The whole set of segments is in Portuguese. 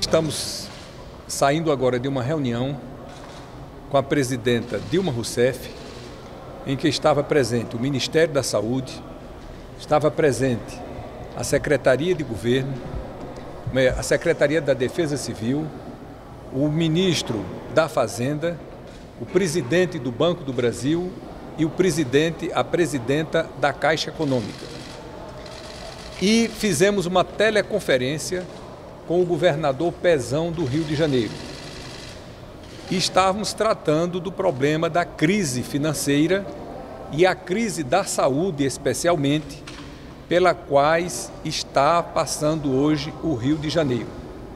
Estamos saindo agora de uma reunião com a presidenta Dilma Rousseff, em que estava presente o Ministério da Saúde, estava presente a Secretaria de Governo, a Secretaria da Defesa Civil, o Ministro da Fazenda, o presidente do Banco do Brasil e a presidenta da Caixa Econômica. E fizemos uma teleconferência com o governador Pezão do Rio de Janeiro. E estávamos tratando do problema da crise financeira e a crise da saúde, especialmente, pela quais está passando hoje o Rio de Janeiro.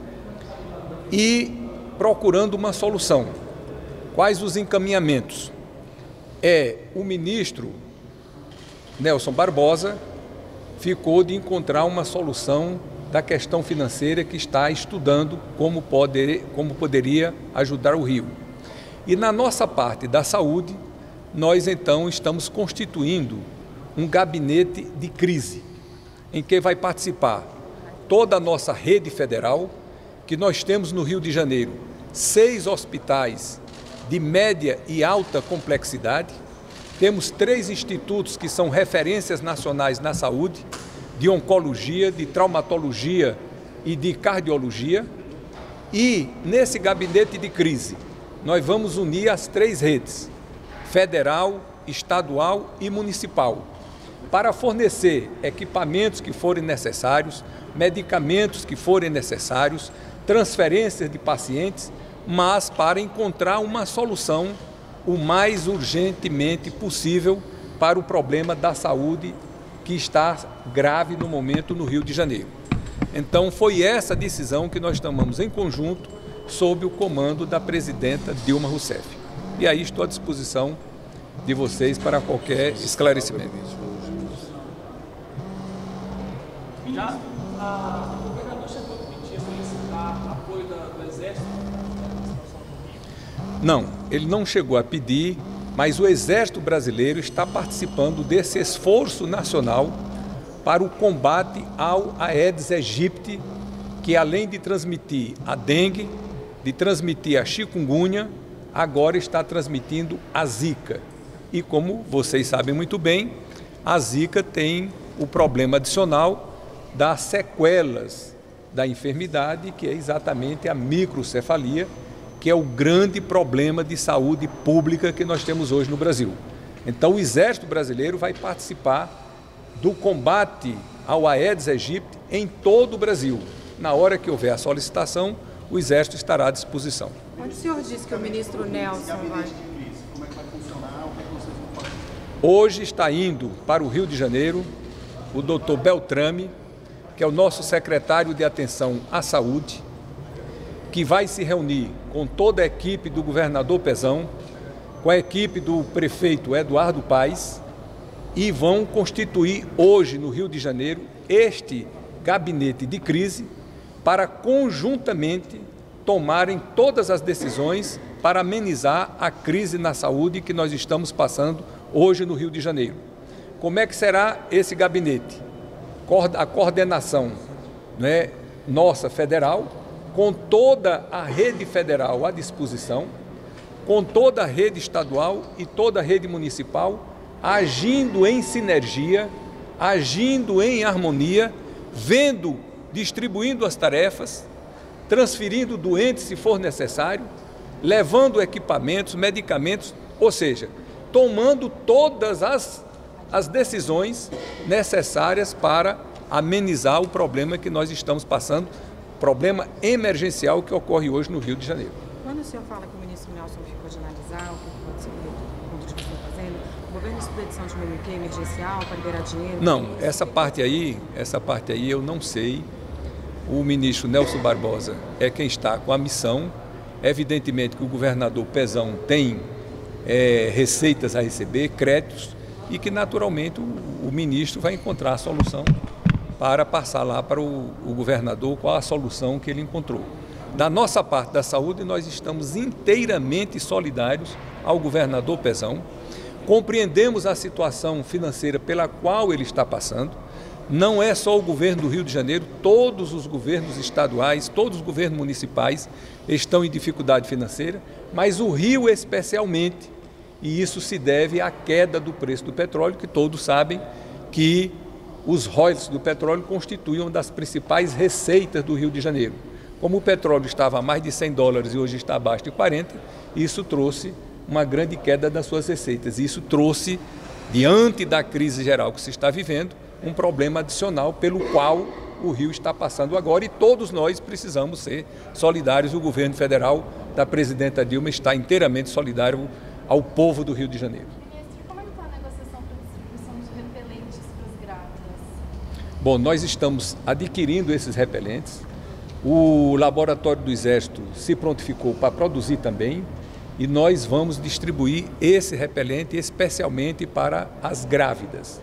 E procurando uma solução. Quais os encaminhamentos? O ministro Nelson Barbosa ficou de encontrar uma solução da questão financeira, que está estudando como poderia ajudar o Rio. E na nossa parte da saúde, nós então estamos constituindo um gabinete de crise, em que vai participar toda a nossa rede federal, que nós temos no Rio de Janeiro 6 hospitais de média e alta complexidade, temos 3 institutos que são referências nacionais na saúde, de oncologia, de traumatologia e de cardiologia. E nesse gabinete de crise, nós vamos unir as 3 redes, federal, estadual e municipal, para fornecer equipamentos que forem necessários, medicamentos que forem necessários, transferências de pacientes, mas para encontrar uma solução o mais urgentemente possível para o problema da saúde que está grave no momento no Rio de Janeiro. Então foi essa decisão que nós tomamos em conjunto sob o comando da presidenta Dilma Rousseff. E aí estou à disposição de vocês para qualquer esclarecimento. Já o governador chegou a pedir, solicitar apoio do Exército? Não, ele não chegou a pedir, mas o Exército Brasileiro está participando desse esforço nacional para o combate ao Aedes aegypti, que além de transmitir a dengue, de transmitir a chikungunya, agora está transmitindo a zika. E como vocês sabem muito bem, a zika tem o problema adicional das sequelas da enfermidade, que é exatamente a microcefalia, que é o grande problema de saúde pública que nós temos hoje no Brasil. Então o Exército Brasileiro vai participar do combate ao Aedes aegypti em todo o Brasil. Na hora que houver a solicitação, o Exército estará à disposição. Onde o senhor disse que o ministro Nelson vai? Como é que vai funcionar? O que vocês vão fazer? Hoje está indo para o Rio de Janeiro o doutor Beltrame, que é o nosso secretário de Atenção à Saúde, que vai se reunir com toda a equipe do governador Pezão, com a equipe do prefeito Eduardo Paes, e vão constituir hoje no Rio de Janeiro este gabinete de crise para conjuntamente tomarem todas as decisões para amenizar a crise na saúde que nós estamos passando hoje no Rio de Janeiro. Como é que será esse gabinete? A coordenação, nossa federal, com toda a rede federal à disposição, com toda a rede estadual e toda a rede municipal, agindo em sinergia, agindo em harmonia, distribuindo as tarefas, transferindo doentes se for necessário, levando equipamentos, medicamentos, ou seja, tomando todas as decisões necessárias para amenizar o problema que nós estamos passando, problema emergencial que ocorre hoje no Rio de Janeiro. Quando o senhor fala que o ministro Nelson ficou de analisar o que pode ser feito do que está fazendo, o governo estudou edição de meio emergencial para liberar dinheiro? Não, essa parte aí eu não sei. O ministro Nelson Barbosa é quem está com a missão. Evidentemente que o governador Pezão tem receitas a receber, créditos, e que naturalmente o ministro vai encontrar a solução para passar lá para o governador qual a solução que ele encontrou. Da nossa parte da saúde, nós estamos inteiramente solidários ao governador Pezão, compreendemos a situação financeira pela qual ele está passando, Não é só o governo do Rio de Janeiro, todos os governos estaduais, todos os governos municipais estão em dificuldade financeira, mas o Rio especialmente, e isso se deve à queda do preço do petróleo, que todos sabem que os royalties do petróleo constituem uma das principais receitas do Rio de Janeiro. Como o petróleo estava a mais de $100 e hoje está abaixo de 40, isso trouxe uma grande queda das suas receitas. Isso trouxe, diante da crise geral que se está vivendo, um problema adicional pelo qual o Rio está passando agora, e todos nós precisamos ser solidários. O governo federal da presidenta Dilma está inteiramente solidário ao povo do Rio de Janeiro. Ministro, como é que está a negociação para a distribuição de repelentes para as grávidas? Bom, nós estamos adquirindo esses repelentes. O Laboratório do Exército se prontificou para produzir também, e nós vamos distribuir esse repelente especialmente para as grávidas.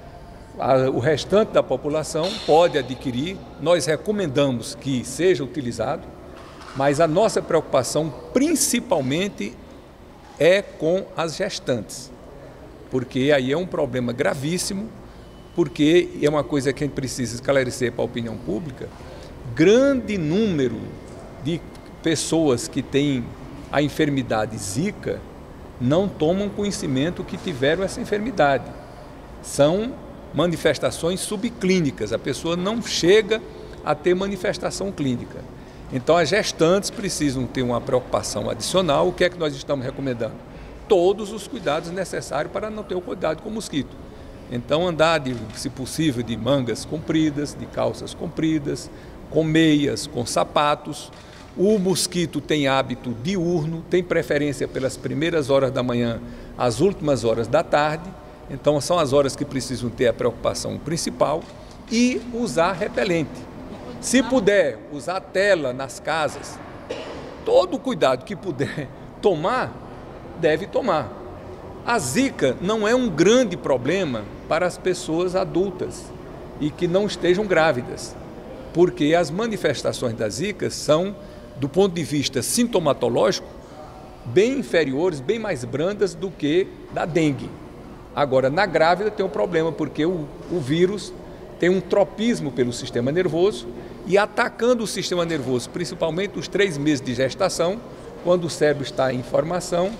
O restante da população pode adquirir, nós recomendamos que seja utilizado, mas a nossa preocupação principalmente é com as gestantes, porque aí é um problema gravíssimo, porque é uma coisa que a gente precisa esclarecer para a opinião pública. Grande número de pessoas que têm a enfermidade Zika não tomam conhecimento que tiveram essa enfermidade. São manifestações subclínicas, a pessoa não chega a ter manifestação clínica. Então as gestantes precisam ter uma preocupação adicional. O que é que nós estamos recomendando? Todos os cuidados necessários para não ter o cuidado com o mosquito. Então andar, se possível, de mangas compridas, de calças compridas, com meias, com sapatos. O mosquito tem hábito diurno, tem preferência pelas primeiras horas da manhã às últimas horas da tarde. Então são as horas que precisam ter a preocupação principal, e usar repelente. Se puder, usar tela nas casas. Todo o cuidado que puder tomar, deve tomar. A Zika não é um grande problema para as pessoas adultas e que não estejam grávidas, porque as manifestações da Zika são, do ponto de vista sintomatológico, bem inferiores, bem mais brandas do que da dengue. Agora, na grávida tem um problema, porque o vírus tem um tropismo pelo sistema nervoso, e atacando o sistema nervoso, principalmente os 3 meses de gestação, quando o cérebro está em formação,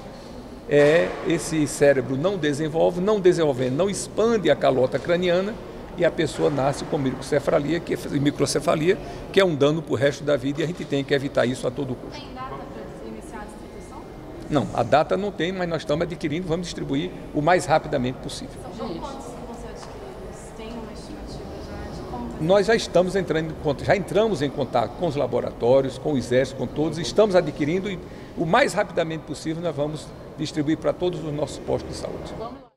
esse cérebro não desenvolvendo, não expande a calota craniana, e a pessoa nasce com microcefalia, que é um dano para o resto da vida, e a gente tem que evitar isso a todo custo. Tem data para iniciar a distribuição? Não, a data não tem, mas nós estamos adquirindo, vamos distribuir o mais rapidamente possível. São quantos que vão ser adquiridos? Tem uma estimativa já de como vai ser? Nós já entramos em contato com os laboratórios, com o Exército, com todos, estamos adquirindo, e o mais rapidamente possível nós vamos distribuir para todos os nossos postos de saúde.